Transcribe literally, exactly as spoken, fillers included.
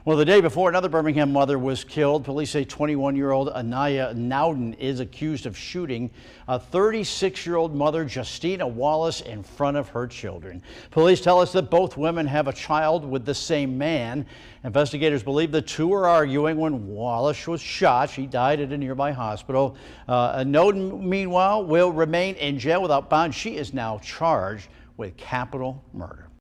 Well, the day before another Birmingham mother was killed, police say twenty-one-year-old Anaya Nowden is accused of shooting a thirty-six-year-old mother, Justina Wallace, in front of her children. Police tell us that both women have a child with the same man. Investigators believe the two were arguing when Wallace was shot. She died at a nearby hospital. Uh, Nowden, meanwhile, will remain in jail without bond. She is now charged with capital murder.